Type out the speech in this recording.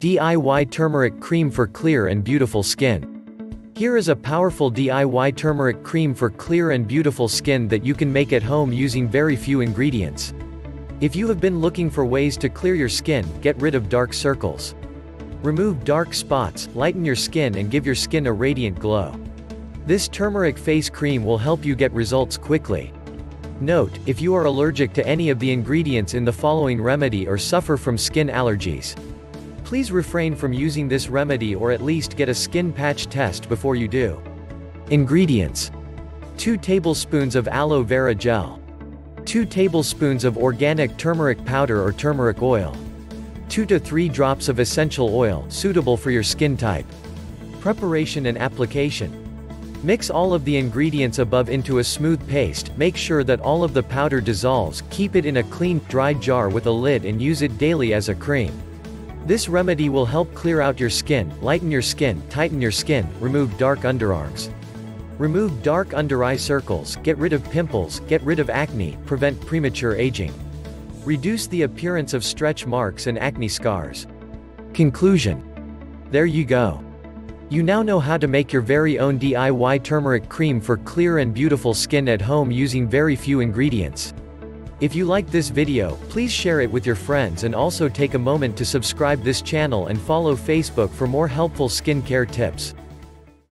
DIY Turmeric Cream for Clear and Beautiful Skin. Here is a powerful DIY turmeric cream for clear and beautiful skin that you can make at home using very few ingredients. If you have been looking for ways to clear your skin, get rid of dark circles, remove dark spots, lighten your skin and give your skin a radiant glow, this turmeric face cream will help you get results quickly. Note, if you are allergic to any of the ingredients in the following remedy or suffer from skin allergies, please refrain from using this remedy or at least get a skin patch test before you do. Ingredients: 2 tablespoons of aloe vera gel, 2 tablespoons of organic turmeric powder or turmeric oil, 2 to 3 drops of essential oil suitable for your skin type. Preparation and application. Mix all of the ingredients above into a smooth paste, make sure that all of the powder dissolves, keep it in a clean, dry jar with a lid and use it daily as a cream. This remedy will help clear out your skin, lighten your skin, tighten your skin, remove dark underarms, remove dark under-eye circles, get rid of pimples, get rid of acne, prevent premature aging, reduce the appearance of stretch marks and acne scars. Conclusion: there you go. You now know how to make your very own DIY turmeric cream for clear and beautiful skin at home using very few ingredients. If you liked this video, please share it with your friends and also take a moment to subscribe this channel and follow Facebook for more helpful skincare tips.